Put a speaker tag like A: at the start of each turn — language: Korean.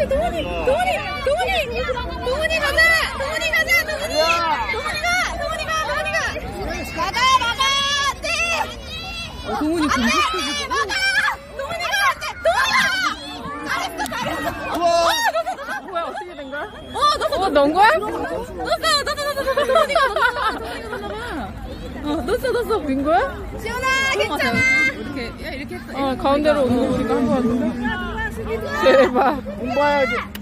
A: 동훈이 가자! 동훈이 가자! 막아! 안 돼!
B: 동훈이
A: 막아! 동훈이가 안 돼! 잘했어!
B: 뭐야, 어떻게 된 거야?
A: 넣은 거야?
B: 넣었어. 민 거야?
A: 지훈아, 괜찮아!
B: 가운데로 오는 거 보니까 한 거 같은데? 대박.
C: 공부해야지.